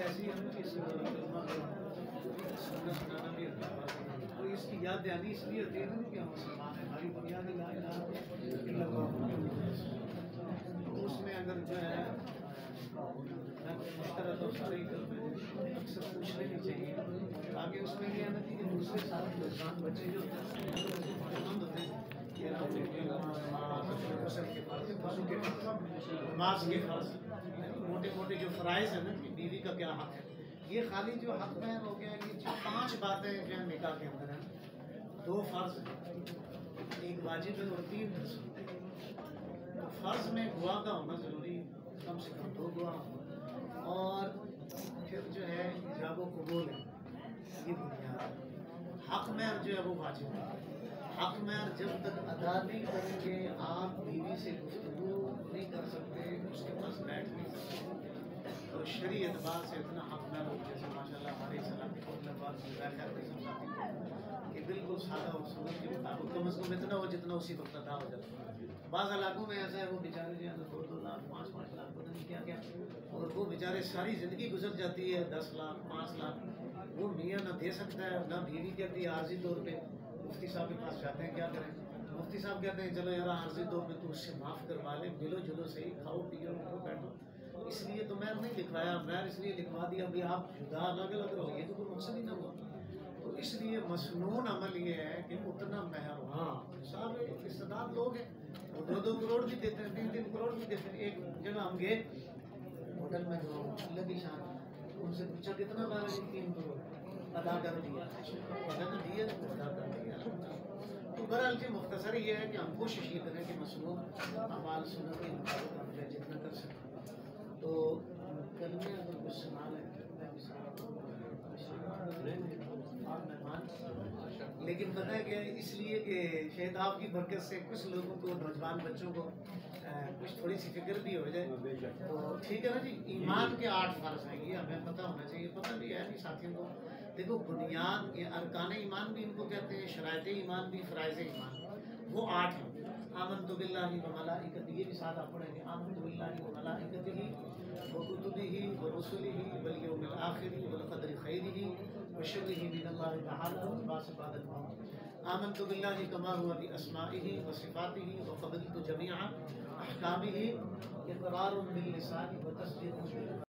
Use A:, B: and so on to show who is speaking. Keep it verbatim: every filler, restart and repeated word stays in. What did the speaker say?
A: ایسی ہے نا کہ سنت سنانا بھی ہوتا ہے، تو اس کی یاد دہانی اس لیے ہوتی ہے نا کہ ہم مسلمان ہیں، ہماری بنیاد لا الہ الا اللہ، تو اس میں اگر جو ہے اس طرح تو سارے اکثر پوچھنے نہیں چاہیے، تاکہ اس میں یہ ہے نا کہ دوسرے سارے نوجوان بچے جو ہوتے ہیں کہ نماز کے فرض، موٹے موٹے جو فرائض ہیں نا کہ بیوی کا کیا حق ہے، یہ خالی جو حق میں ہو گیا کہ جو پانچ باتیں جو ہیں نکاح کے اندر ہیں، دو فرض ایک واجب ہے اور تین سنت ہے، تو فرض میں گواہ کا ہونا ضروری، کم سے کم دو گواہ، اور پھر جو ہے ایجاب و قبول ہے، یہ بنیاد ہے۔ حق میں جو ہے وہ واجب ہے، حق میں جب تک ادا نہیں کریں گے آپ بیوی سے گفتگو نہیں کر سکتے، اس کے پاس بیٹھ نہیں سکتے، تو شرعی اعتبار سے اتنا حق میں ہو، جیسے ماشاء اللہ ہمارے اسلام کے بات کہ بالکل سادہ اور سنت کے مطابق کم از کم اتنا ہو جتنا اسی وقت ادا ہو جاتا ہے۔ بعض علاقوں میں ایسا ہے وہ بیچارے جو ہے دو دو لاکھ پانچ پانچ لاکھ پتہ نہیں کیا کیا، اور وہ بیچارے ساری زندگی گزر جاتی ہے، دس لاکھ پانچ لاکھ وہ میاں نہ دے سکتا ہے، نہ بیوی کہتی ہے عارضی طور پہ مفتی صاحب کے پاس جاتے ہیں کیا کریں، مفتی صاحب کہتے ہیں چلو یار عارضی طور پہ تو اس سے معاف کروا لے، ملو جلو صحیح، کھاؤ پیو اٹھو بیٹھو، اس لیے تو میں نہیں لکھوایا، میں اس لیے لکھوا دیا بھی آپ جدا الگ الگ رہو، یہ تو کوئی مقصد ہی نہ ہوا، تو اس لیے مسنون عمل یہ ہے کہ اتنا مہر، ہاں صاحب استعداد لوگ ہیں وہ دو دو کروڑ بھی دیتے ہیں، تین تین کروڑ بھی دیتے ہیں۔ ایک جگہ ہم گئے ہوٹل میں جو اللہ کی شان، ان سے پوچھا کتنا بار تین کروڑ ادا کر دیا، اگر دیا تو ادا کر دیا۔ تو بہرحال کی مختصر یہ ہے کہ ہم کوشش یہ کریں کہ مسنون اعمال سنت کے مطابق ہم جو جتنا کر سکیں، تو کلمے اگر کچھ سوال ہے مہمان، لیکن پتہ ہے کہ اس لیے کہ شاید آپ کی برکت سے کچھ لوگوں کو، نوجوان بچوں کو کچھ تھوڑی سی فکر بھی ہو جائے، تو ٹھیک ہے نا جی۔ ایمان کے آٹھ فرض ہیں، یہ ہمیں پتہ ہونا چاہیے، پتہ بھی ہے نہیں ساتھیوں کو، دیکھو بنیاد یہ ارکان ایمان بھی ان کو کہتے ہیں، شرائط ایمان بھی، فرائض ایمان، وہ آٹھ ہیں۔ آمنت باللہ و ملائکتہ، یہ بھی ساتھ آپ پڑھیں گے، آمنت باللہ و ملائکتہ و کتبہ و رسلہ والیوم الآخر والقدر خیرہ و شرہ من اللہ تعالی والبعث بعد الموت۔ آمنت باللہ کما هو باسمائہ و صفاتہ و قبلت جمیع احکامہ اقرار باللسان و تصدیق